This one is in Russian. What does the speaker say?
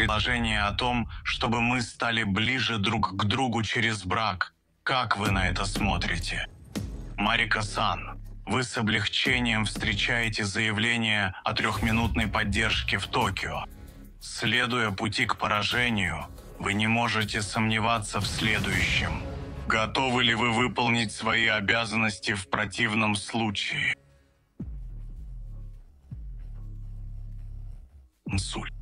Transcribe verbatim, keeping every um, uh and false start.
предложение о том, чтобы мы стали ближе друг к другу через брак. Как вы на это смотрите? Марика-сан, вы с облегчением встречаете заявление о трехминутной поддержке в Токио. Следуя пути к поражению, вы не можете сомневаться в следующем. Готовы ли вы выполнить свои обязанности в противном случае? Инсульт.